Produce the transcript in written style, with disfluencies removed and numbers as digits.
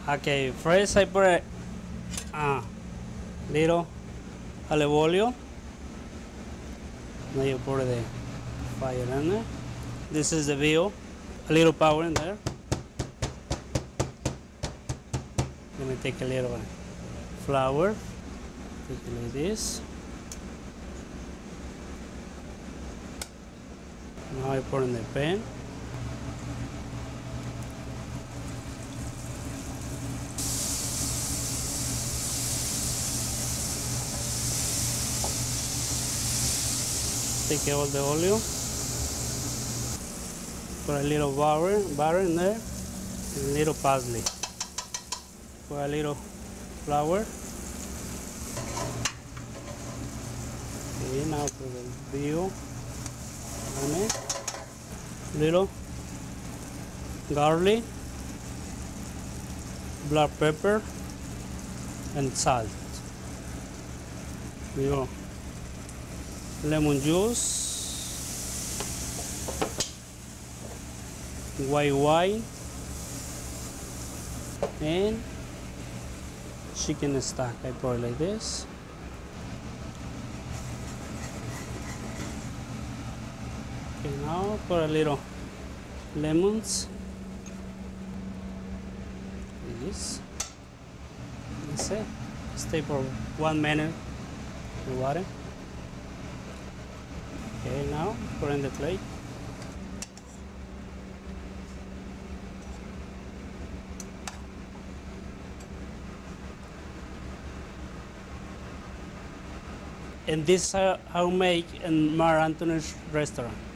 Okay, first I put a little olive oil. Now you put the fire in there. This is the veal. A little power in there. Let me take a little flour. Take it like this. Now I put in the pan. Take all the oil. Put a little butter in there. And a little parsley. Put a little flour. Okay, now put the veal on it. Little garlic, black pepper, and salt. Little lemon juice, white wine, and chicken stock. I pour it like this. Okay, now put a little lemons. This. That's it. Stay for 1 minute in water. Okay, now put in the plate. And this is how I make in Marc Anthony's restaurant.